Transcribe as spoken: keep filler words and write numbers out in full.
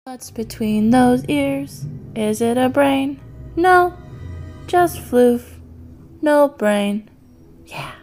What's between those ears? Is it a brain? No, just floof. No brain. Yeah.